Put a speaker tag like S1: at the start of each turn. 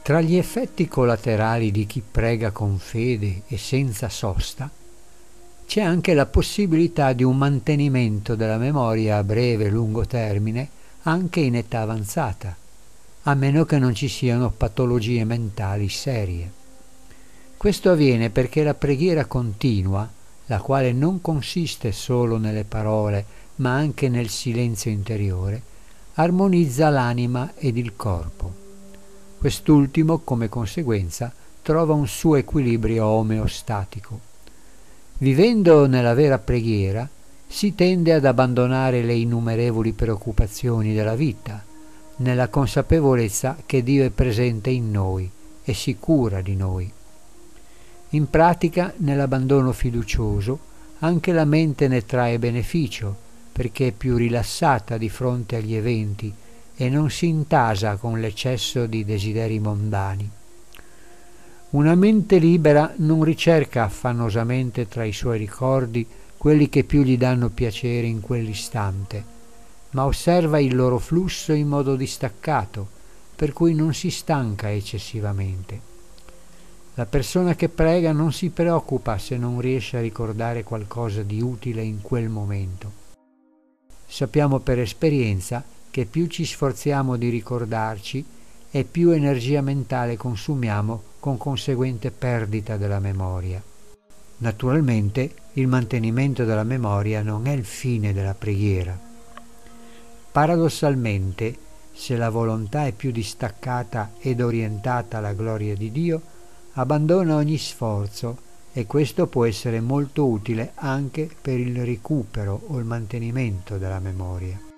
S1: Tra gli effetti collaterali di chi prega con fede e senza sosta, c'è anche la possibilità di un mantenimento della memoria a breve e lungo termine anche in età avanzata, a meno che non ci siano patologie mentali serie. Questo avviene perché la preghiera continua, la quale non consiste solo nelle parole, ma anche nel silenzio interiore, armonizza l'anima ed il corpo. Quest'ultimo, come conseguenza, trova un suo equilibrio omeostatico. Vivendo nella vera preghiera, si tende ad abbandonare le innumerevoli preoccupazioni della vita, nella consapevolezza che Dio è presente in noi e si cura di noi. In pratica, nell'abbandono fiducioso, anche la mente ne trae beneficio, perché è più rilassata di fronte agli eventi e non si intasa con l'eccesso di desideri mondani. Una mente libera non ricerca affannosamente tra i suoi ricordi quelli che più gli danno piacere in quell'istante, ma osserva il loro flusso in modo distaccato, per cui non si stanca eccessivamente. La persona che prega non si preoccupa se non riesce a ricordare qualcosa di utile in quel momento. Sappiamo per esperienza che più ci sforziamo di ricordarci e più energia mentale consumiamo con conseguente perdita della memoria. Naturalmente il mantenimento della memoria non è il fine della preghiera. Paradossalmente, se la volontà è più distaccata ed orientata alla gloria di Dio, abbandona ogni sforzo e questo può essere molto utile anche per il recupero o il mantenimento della memoria.